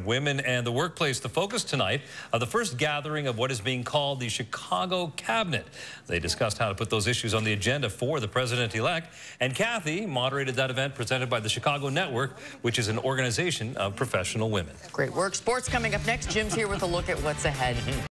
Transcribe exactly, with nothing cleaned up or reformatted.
women and the workplace. The focus tonight of the first gathering of what is being called the Chicago Cabinet. They discussed how to put those issues on the agenda for the president-elect. And Kathy moderated that event presented by the Chicago Network, which is an organization of professional women. Great work. Sports coming up next. Jim's here with a look at what's ahead.